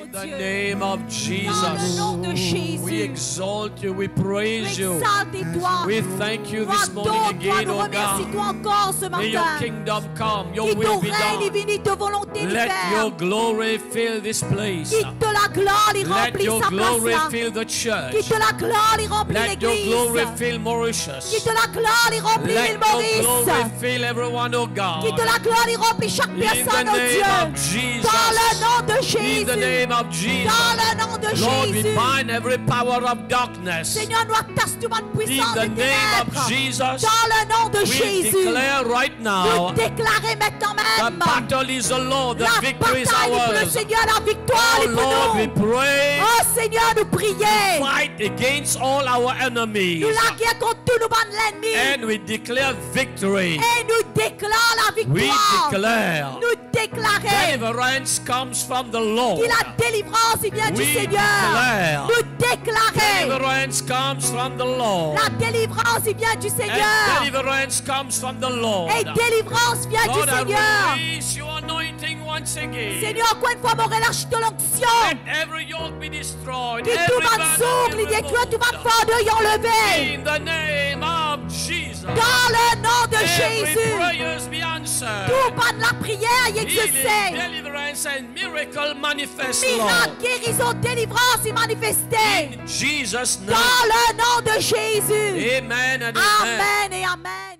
In the Dieu. name of Dans le Jesus, nom de we Jésus. exalt you, we praise you. Exalte-toi. We thank you Nous this morning adorons-toi, again, nous oh remercions-toi God. encore ce May your matin. kingdom come, your Que ton will be règne y done. vienne, ta volonté y Let your faire. glory fill this place. Que la gloire y Let remplisse your sa place glory là. fill the church. Que la gloire y remplisse Let your l'église. glory fill Mauritius. Que la gloire y remplisse Let l'île your glory Maurice. fill everyone, oh God. Que la gloire y remplisse chaque In the personne, oh name Dieu. of Jesus. Dans le nom de In Jésus. the name of Jesus. Dans le nom de Lord, we Jésus. bind every power of darkness. Seigneur, nous attache toute In puissance the des name of ténèbres. Jesus, Dans le nom de we Jésus. declare right now, Nous déclarer maintenant the même. battle is the Lord, the La victory is bataille est pour le ours. Seigneur, la victoire Oh est pour Lord, we nous. pray, Oh Seigneur, nous prions. fight against all our enemies. Nous la guerre contre tous nos bandes l'ennemi. And we declare victory. Et nous déclarons la We victoire. declare Nous déclarer deliverance comes from the Lord. que la délivrance vient du We Seigneur. declare Nous déclarer deliverance comes from the Lord. la délivrance vient du And Seigneur. deliverance comes from the Lord. Et délivrance vient Lord, du I Seigneur. release your anointing once again. Seigneur, encore une fois, mon relâche de l'onction. Let every yoke be destroyed. Que tout Every va burden s'ouvre, be il est tout va removed. fondre et enlevé. In the name of Jesus. Dans le nom de Every Jésus. prayers be answered. Tout par la prière y Healing, exaucé. deliverance and miracle manifest, Miracle, Lord. guérison, délivrance y manifesté. In Jesus' name. Dans le nom de Jésus. Amen and amen. Amen et amen.